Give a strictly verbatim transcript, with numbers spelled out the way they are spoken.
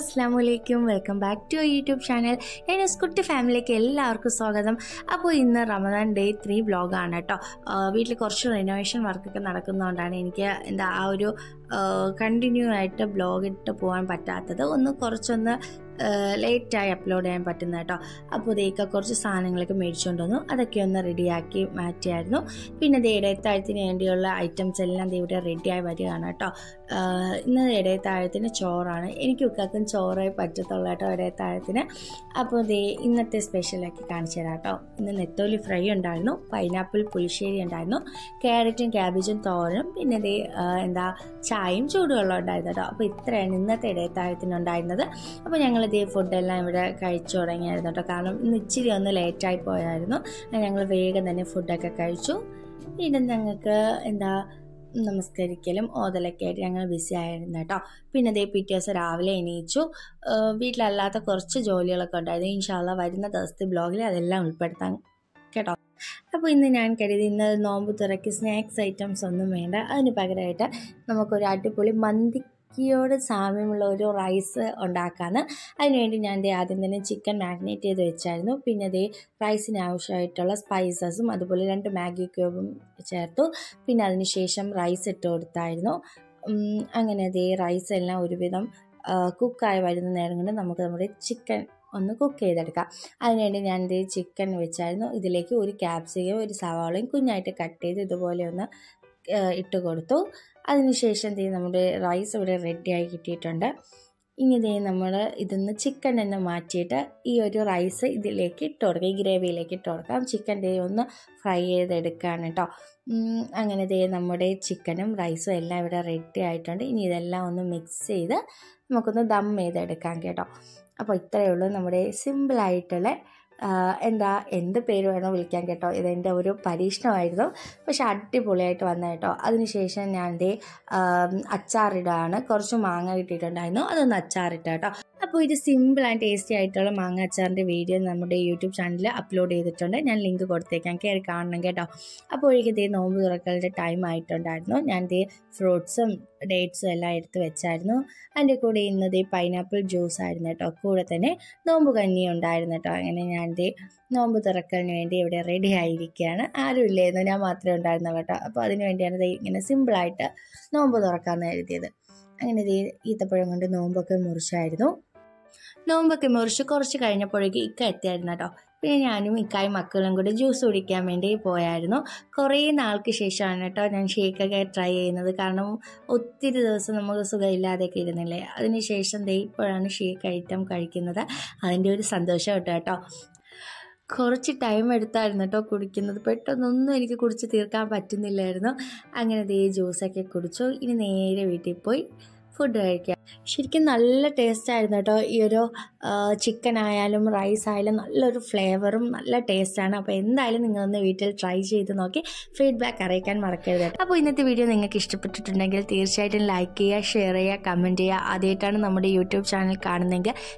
Assalamualaikum. Welcome back to our YouTube channel. എൻ്റെ സ്കുട്ടി ഫാമിലിക്ക് എല്ലാവർക്കും സ്വാഗതം. അപ്പോൾ ഇന്ന് റമദാൻ ഡേ ത്രീ വ്ളോഗാണ് കേട്ടോ. വീട്ടിൽ കുറച്ച് റിനോവേഷൻ വർക്കൊക്കെ നടക്കുന്നതുകൊണ്ടാണ് എനിക്ക് എന്താ ആ ഒരു കണ്ടിന്യൂ ആയിട്ട് വ്ളോഗ് ഇട്ട് പോകാൻ പറ്റാത്തത്. ഒന്ന് കുറച്ചൊന്ന് ലേറ്റായി അപ്ലോഡ് ചെയ്യാൻ പറ്റുന്നത് കേട്ടോ. അപ്പോൾ ഇതൊക്കെ കുറച്ച് സാധനങ്ങളൊക്കെ മേടിച്ചുകൊണ്ട് വന്നു, അതൊക്കെ ഒന്ന് റെഡിയാക്കി മാറ്റിയായിരുന്നു. പിന്നെ ഇത് ഇടയത്താഴത്തിന് വേണ്ടിയുള്ള ഐറ്റംസ് എല്ലാം ഇവിടെ റെഡിയായി വരികയാണ് കേട്ടോ. ഇന്ന് ഇടയത്താഴത്തിന് ചോറാണ്, എനിക്ക് ഉക്കാക്കും ചോറേ പറ്റത്തുള്ളൂ കേട്ടോ ഇടയത്താഴത്തിന്. അപ്പോൾ ഇത് ഇന്നത്തെ സ്പെഷ്യലാക്കി കാണിച്ചു തരാം കേട്ടോ. ഇന്ന് നെത്തോലി ഫ്രൈ ഉണ്ടായിരുന്നു, പൈനാപ്പിൾ പുളിശ്ശേരി ഉണ്ടായിരുന്നു, ക്യാരറ്റും ക്യാബേജും തോരനും, പിന്നെ ഇത് എന്താ ചായയും ചൂടുവെള്ളം ഉണ്ടായിരുന്നു കേട്ടോ. അപ്പോൾ ഇത്രയാണ് ഇന്നത്തെ ഇടയത്താഴത്തിനുണ്ടായിരുന്നത്. അപ്പോൾ ഞങ്ങൾ ഇതേ ഫുഡെല്ലാം ഇവിടെ കഴിച്ചു തുടങ്ങിയായിരുന്നു കേട്ടോ. കാരണം ഇന്ന് ഇച്ചിരി ഒന്ന് ലേറ്റായി പോയായിരുന്നു. ഞങ്ങൾ വേഗം തന്നെ ഫുഡൊക്കെ കഴിച്ചു. പിന്നെ ഞങ്ങൾക്ക് എന്താ നമസ്കരിക്കലും ഓതലൊക്കെ ആയിട്ട് ഞങ്ങൾ ബിസി ആയിരുന്നു കേട്ടോ. പിന്നെ അതേ പിറ്റേ ദിവസം രാവിലെ എണീച്ചു. വീട്ടിലല്ലാത്ത കുറച്ച് ജോലികളൊക്കെ ഉണ്ടായിരുന്നു. ഇൻഷാ അല്ലാഹ് വരുന്ന ദിവസത്തെ ബ്ലോഗിൽ അതെല്ലാം ഉൾപ്പെടുത്താൻ കേട്ടോ. അപ്പോൾ ഇന്ന് ഞാൻ കരുതി ഇന്ന് നോമ്പ് തുറക്കി സ്നാക്സ് ഐറ്റംസ് ഒന്നും വേണ്ട, അതിന് പകരമായിട്ട് നമുക്കൊരു അടിപൊളി മന്തിയോട് സാമ്യമുള്ള ഒരു റൈസ് ഉണ്ടാക്കാമെന്ന്. അതിനുവേണ്ടി ഞാൻ ദേ ആദ്യം തന്നെ ചിക്കൻ മാരിനേറ്റ് ചെയ്ത് വെച്ചായിരുന്നു. പിന്നെ ദേ റൈസിന് ആവശ്യമായിട്ടുള്ള സ്പൈസസും അതുപോലെ രണ്ട് മാഗി ക്യൂബും ചേർത്തു. പിന്നെ അതിന് ശേഷം റൈസ് ഇട്ട് കൊടുത്തായിരുന്നു. അങ്ങനെ ദേ റൈസ് എല്ലാം ഒരുവിധം കുക്കായി വരുന്ന നേരം കൊണ്ട് നമുക്ക് നമ്മുടെ ചിക്കൻ ഒന്ന് കുക്ക് ചെയ്തെടുക്കാം. അതിനുവേണ്ടി ഞാൻ ഇത് ചിക്കൻ വെച്ചായിരുന്നു. ഇതിലേക്ക് ഒരു ക്യാപ്സിക്കം ഒരു സവാളയും കുഞ്ഞായിട്ട് കട്ട് ചെയ്ത് ഇതുപോലെ ഒന്ന് ഇട്ട് കൊടുത്തു. അതിനുശേഷം ദേ നമ്മുടെ റൈസ് ഇവിടെ റെഡിയായി കിട്ടിയിട്ടുണ്ട്. ഇനി ദേ നമ്മൾ ഇതിന്ന് ചിക്കൻ എന്ന് മാറ്റിയിട്ട് ഈ ഒരു റൈസ് ഇതിലേക്ക് ഇട്ട് കൊടുക്കാം, ഈ ഗ്രേവിയിലേക്ക് ഇട്ട് കൊടുക്കാം. ചിക്കൻ ദേ ഒന്ന് ഫ്രൈ ചെയ്തെടുക്കുകയാണ് കേട്ടോ. അങ്ങനെ ദേ നമ്മുടെ ചിക്കനും റൈസും എല്ലാം ഇവിടെ റെഡി ആയിട്ടുണ്ട്. ഇനി ഇതെല്ലാം ഒന്ന് മിക്സ് ചെയ്ത് നമുക്കൊന്ന് ദം ചെയ്തെടുക്കാം കേട്ടോ. അപ്പോൾ ഇത്രയേ ഉള്ളൂ നമ്മുടെ സിമ്പിളായിട്ടുള്ള എന്താ എന്ത് പേര് വേണോ വിളിക്കാൻ കേട്ടോ. ഇതെൻ്റെ ഒരു പരീക്ഷണമായിരുന്നു, പക്ഷെ അടിപൊളിയായിട്ട് വന്ന കേട്ടോ. അതിനുശേഷം ഞാൻ ദേ അച്ചാറിടാണ്. കുറച്ച് മാങ്ങ കിട്ടിയിട്ടുണ്ടായിരുന്നു, അതൊന്ന് അച്ചാറിട്ട കേട്ടോ. അപ്പോൾ ഇത് സിമ്പിൾ ആൻഡ് ടേസ്റ്റി ആയിട്ടുള്ള മാങ്ങ അച്ചാറിൻ്റെ വീഡിയോ നമ്മുടെ യൂട്യൂബ് ചാനലിൽ അപ്ലോഡ് ചെയ്തിട്ടുണ്ട്. ഞാൻ ലിങ്ക് കൊടുത്തേക്കാം, കയറി കാണണം കേട്ടോ. അപ്പോഴേക്കും ദേ നോമ്പ് തുറക്കലിൻ്റെ ടൈം ആയിട്ടുണ്ടായിരുന്നു. ഞാൻ ദേ ഫ്രൂട്ട്സും ഡേറ്റ്സും എല്ലാം എടുത്ത് വെച്ചായിരുന്നു. അതിൻ്റെ കൂടെ ഇന്ന് ദേ പൈനാപ്പിൾ ജ്യൂസ് ആയിരുന്നു കേട്ടോ. കൂടെ തന്നെ നോമ്പ് കഞ്ഞി ഉണ്ടായിരുന്നു കേട്ടോ. അങ്ങനെ ഞാൻ ദേ നോമ്പ് തുറക്കലിന് വേണ്ടി ഇവിടെ റെഡി ആയിരിക്കുകയാണ്. ആരും ഇല്ലായിരുന്നു, ഞാൻ മാത്രമേ ഉണ്ടായിരുന്നു കേട്ടോ. അപ്പോൾ അതിന് വേണ്ടിയാണ് ദേ ഇങ്ങനെ സിമ്പിളായിട്ട് നോമ്പ് തുറക്കാമെന്ന് എഴുതിയത്. അങ്ങനെ ദേ ഈത്തപ്പഴം കൊണ്ട് നോമ്പൊക്കെ മുറിച്ചായിരുന്നു. നോമ്പൊക്കെ മുറിച്ച് കുറച്ച് കഴിഞ്ഞപ്പോഴേക്കും ഇക്ക എത്തിയായിരുന്നു കേട്ടോ. പിന്നെ ഞാനും ഇക്കായും മക്കളും കൂടി ജ്യൂസ് കുടിക്കാൻ വേണ്ടി പോയായിരുന്നു. കുറേ നാൾക്ക് ശേഷമാണ് കേട്ടോ ഞാൻ ഷേക്കൊക്കെ ട്രൈ ചെയ്യുന്നത്. കാരണം ഒത്തിരി ദിവസം നമുക്ക് സുഖമില്ലാതെയൊക്കെ ഇരുന്നില്ലേ, അതിന് ശേഷം ദേ ഇപ്പോഴാണ് ഷേക്ക് ഐറ്റം കഴിക്കുന്നത്. അതിൻ്റെ ഒരു സന്തോഷം കേട്ടോ കേട്ടോ കുറച്ച് ടൈം എടുത്തായിരുന്നു കേട്ടോ കുടിക്കുന്നത്. പെട്ടെന്നൊന്നും എനിക്ക് കുടിച്ച് തീർക്കാൻ പറ്റുന്നില്ലായിരുന്നു. അങ്ങനെ ദേ ജ്യൂസൊക്കെ കുടിച്ചു. ഇനി നേരെ വീട്ടിൽ പോയി ഫുഡ് കഴിക്കാം. ശരിക്കും നല്ല ടേസ്റ്റ് ആയിരുന്നു കേട്ടോ. ഈ ഒരു ചിക്കൻ ആയാലും റൈസ് ആയാലും നല്ലൊരു ഫ്ലേവറും നല്ല ടേസ്റ്റാണ്. അപ്പോൾ എന്തായാലും നിങ്ങളൊന്ന് വീട്ടിൽ ട്രൈ ചെയ്ത് നോക്കി ഫീഡ്ബാക്ക് അറിയിക്കാൻ മറക്കരുത്. അപ്പോൾ ഇന്നത്തെ വീഡിയോ നിങ്ങൾക്ക് ഇഷ്ടപ്പെട്ടിട്ടുണ്ടെങ്കിൽ തീർച്ചയായിട്ടും ലൈക്ക് ചെയ്യുക, ഷെയർ ചെയ്യുക, കമൻറ്റ് ചെയ്യുക. ആദ്യമായിട്ടാണ് നമ്മുടെ യൂട്യൂബ് ചാനൽ കാണുന്നതെങ്കിൽ